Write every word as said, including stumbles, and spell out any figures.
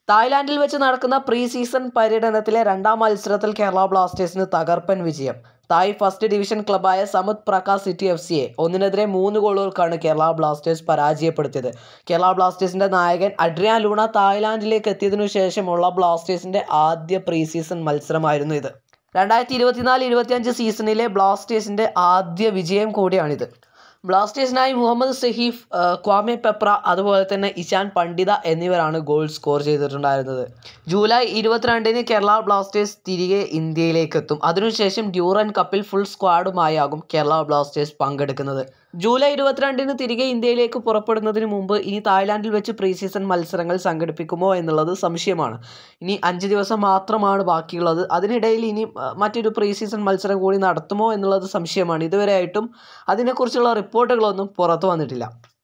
തായ്ലാൻഡിൽ വെച്ച് നടക്കുന്ന pre season പര്യടനത്തിലെ രണ്ടാം മത്സരത്തിൽ കേരള ബ്ലാസ്റ്റേഴ്സിന് തകർപ്പൻ വിജയം. തായ് ഫസ്റ്റ് ഡിവിഷൻ ക്ലബായ സമുദ് പ്രകാശ് സിറ്റി എഫ് സിയെ ഒന്നിനെതിരെ മൂന്ന് ഗോളുകൾക്കാണ് കേരള ബ്ലാസ്റ്റേഴ്സ് പരാജയപ്പെടുത്തിയത്. കേരള ബ്ലാസ്റ്റേഴ്സിന്റെ നായകൻ അഡ്രിയാൻ ലൂണ തായ്ലാൻഡിലേക്ക് എത്തിയതിനു ശേഷമുള്ള ബ്ലാസ്റ്റേഴ്സിന്റെ ആദ്യ പ്രീ സീസൺ മത്സരമായിരുന്നു ഇത്. രണ്ടായിരത്തി ഇരുപത്തിനാല് ഇരുപത്തിയഞ്ച് സീസണിലെ ബ്ലാസ്റ്റേഴ്സിന്റെ ആദ്യ വിജയം കൂടിയാണിത്. ബ്ലാസ്റ്റേഴ്സിനായി മുഹമ്മദ് സഹീഫ്, ക്വാമെ പെപ്ര, അതുപോലെ തന്നെ ഇശാൻ പണ്ഡിത എന്നിവരാണ് ഗോൾ സ്കോർ ചെയ്തിട്ടുണ്ടായിരുന്നത്. ജൂലൈ ഇരുപത്തിരണ്ടിന് കേരള ബ്ലാസ്റ്റേഴ്സ് തിരികെ ഇന്ത്യയിലേക്ക് എത്തും. അതിനുശേഷം ഡ്യൂറൻ കപ്പിൽ ഫുൾ സ്ക്വാഡുമായാകും കേരള ബ്ലാസ്റ്റേഴ്സ് പങ്കെടുക്കുന്നത്. ജൂലൈ ഇരുപത്തിരണ്ടിന് തിരികെ ഇന്ത്യയിലേക്ക് പുറപ്പെടുന്നതിന് മുമ്പ് ഇനി തായ്ലാൻഡിൽ വെച്ച് പ്രീ സീസൺ മത്സരങ്ങൾ സംഘടിപ്പിക്കുമോ എന്നുള്ളത് സംശയമാണ്. ഇനി അഞ്ച് ദിവസം മാത്രമാണ് ബാക്കിയുള്ളത്. അതിനിടയിൽ ഇനി മറ്റൊരു പ്രീ സീസൺ മത്സരം കൂടി നടത്തുമോ എന്നുള്ളത് സംശയമാണ്. ഇതുവരെയായിട്ടും അതിനെക്കുറിച്ചുള്ള റിപ്പോർട്ടുകളൊന്നും പുറത്തു വന്നിട്ടില്ല.